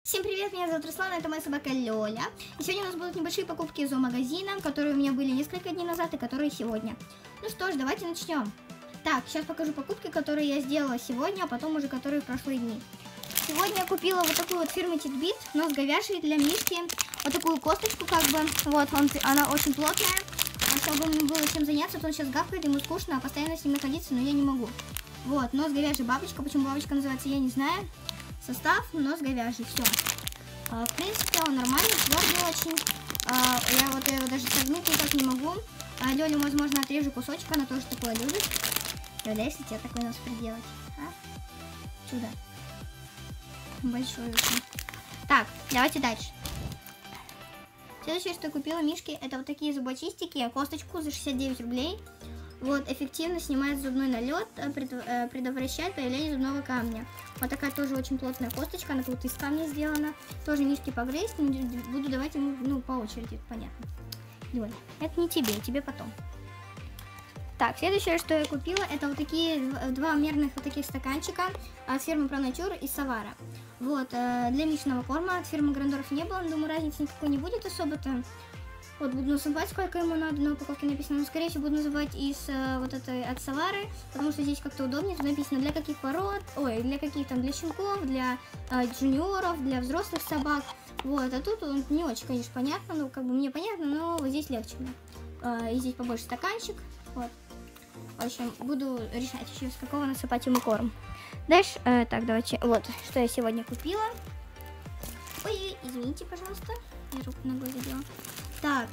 Всем привет, меня зовут Руслана, это моя собака Лёля. И сегодня у нас будут небольшие покупки из зоомагазина, которые у меня были несколько дней назад и которые сегодня. Ну что ж, давайте начнем. Так, сейчас покажу покупки, которые я сделала сегодня, а потом уже которые в прошлые дни. Сегодня я купила вот такую вот фирмы Титбит, нос говяжий для Мишки. Вот такую косточку как бы, вот, она очень плотная. Чтобы ему было чем заняться, то он сейчас гавкает, ему скучно, а постоянно с ним находиться, но я не могу. Вот, нос говяжий бабочка, почему бабочка называется, я не знаю. Состав, нос говяжий, все. В принципе, он нормальный, твердый очень. Я его даже согнуть никак не могу. Лёлю, возможно, отрежу кусочек, она тоже такое любит. Лёля, если тебе такой нос приделать, Чудо. Большой очень. Так, давайте дальше. Следующее, что я купила Мишке, это вот такие зубочистики, косточку за 69 рублей. Вот, эффективно снимает зубной налет, предотвращает появление зубного камня. Вот такая тоже очень плотная косточка, она тут из камня сделана. Тоже Мишке погрызть, буду давать ему, по очереди, понятно. Лёля, это не тебе, тебе потом. Так, следующее, что я купила, это вот такие два мерных вот таких стаканчика от фирмы ProNature из Савара. Вот, для Мишиного корма от фирмы Грандорф не было, думаю, разницы никакой не будет особо-то. Вот, буду называть, сколько ему надо, на упаковке написано, но, скорее всего, буду называть из вот этой от Савары, потому что здесь как-то удобнее, тут написано для каких пород, для каких там, для щенков, для джуниоров, для взрослых собак, вот, а тут не очень, конечно, понятно, ну, как бы мне понятно, но вот здесь легче мне. И здесь побольше стаканчик, вот, в общем, буду решать еще, с какого насыпать ему корм. Дальше, так, давайте, вот, что я сегодня купила. Ой, извините, пожалуйста, я руку ногой задела. Так,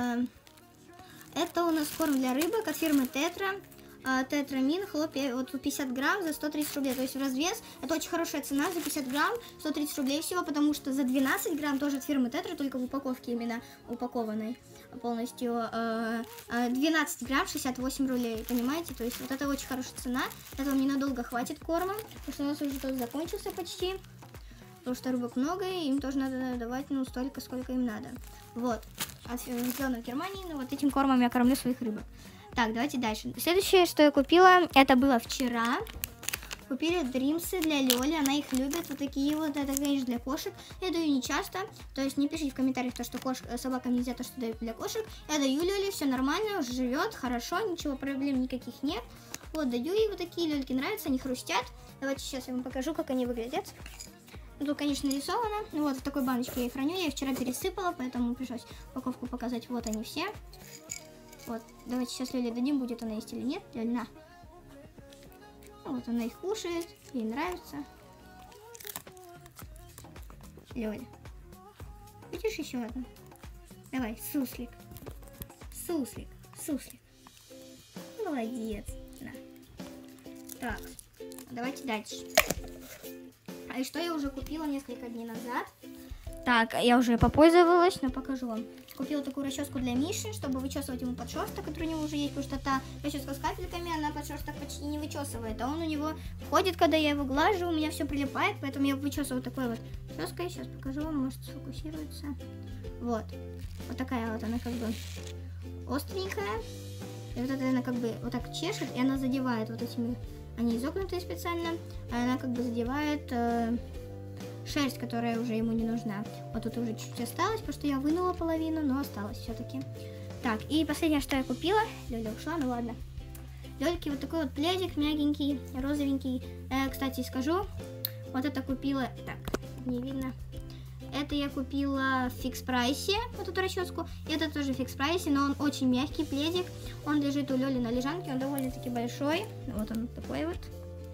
это у нас корм для рыбок от фирмы Тетра. Тетрамин, хлопья, вот 50 грамм за 130 рублей, то есть в развес. Это очень хорошая цена за 50 грамм, 130 рублей всего, потому что за 12 грамм тоже от фирмы Тетра, только в упаковке именно упакованной полностью, 12 грамм 68 рублей, понимаете? То есть вот это очень хорошая цена, этого мне надолго хватит корма, потому что у нас уже тут закончился почти. Потому что рыбок много, и им тоже надо давать, столько, сколько им надо. Вот. Сделано в Германии, вот этим кормом я кормлю своих рыбок. Так, давайте дальше. Следующее, что я купила, это было вчера. Купили дримсы для Лёли, она их любит. Вот такие вот, это, конечно, для кошек. Я даю не часто, то есть не пишите в комментариях, то, что собакам нельзя то, что дают для кошек. Я даю Лёле, все нормально, уже живет, хорошо, ничего, проблем никаких нет. Вот, даю ей вот такие, Лёльке нравятся, они хрустят. Давайте сейчас я вам покажу, как они выглядят. Тут, конечно, нарисовано. Вот в такой баночке я их храню. Я их вчера пересыпала, поэтому пришлось упаковку показать. Вот они все. Вот. Давайте сейчас Лёле дадим, будет она есть или нет. Лёль, на. Вот она их кушает. Ей нравится. Лёля. Хочешь еще одну? Давай, суслик. Суслик. Суслик. Молодец. На. Так. Давайте дальше. И что я уже купила несколько дней назад. Так, я уже попользовалась, но покажу вам. Купила такую расческу для Миши, чтобы вычесывать ему подшерсток, который у него уже есть, потому что та расческа с капельками, она подшерсток почти не вычесывает. А он у него ходит, когда я его глажу, у меня все прилипает, поэтому я вычесываю такой вот расческой. Сейчас покажу вам, может сфокусируется. Вот. Вот такая вот она как бы остренькая. И вот это она как бы вот так чешет, и она задевает вот этими... Они изогнутые специально, а она как бы задевает шерсть, которая уже ему не нужна. Вот тут уже чуть-чуть осталось, потому что я вынула половину, но осталось все-таки. Так, и последнее, что я купила, Лёля ушла, ну ладно. Лёльке вот такой вот пледик мягенький, розовенький. Кстати, скажу, вот это купила, так, не видно. Это я купила в фикс-прайсе, вот эту расческу. Это тоже в фикс-прайсе, но он очень мягкий пледик. Он лежит у Лёли на лежанке, он довольно-таки большой. Вот он такой вот.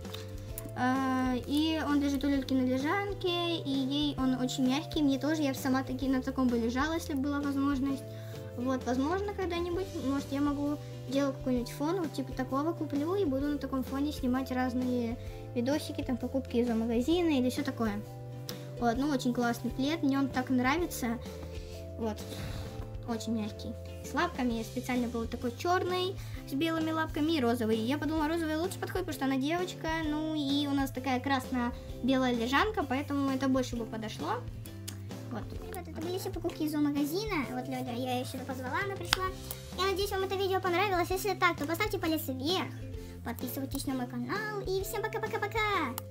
И он лежит у Лёльки на лежанке, и ей он очень мягкий. Мне тоже, я сама таки на таком бы лежала, если бы была возможность. Вот, возможно, когда-нибудь, может, я могу делать какой-нибудь фон, вот типа такого куплю, и буду на таком фоне снимать разные видосики, там, покупки из магазина или все такое. Вот, очень классный плед, мне он так нравится. Вот, очень мягкий. С лапками специально был такой черный, с белыми лапками и розовый. Я подумала, розовый лучше подходит, потому что она девочка. Ну и у нас такая красно-белая лежанка, поэтому это больше бы подошло. Вот. Ребята, это были все покупки из зоомагазина. Вот Лёля, я ее сюда позвала, она пришла. Я надеюсь, вам это видео понравилось. Если так, то поставьте палец вверх. Подписывайтесь на мой канал. И всем пока-пока-пока!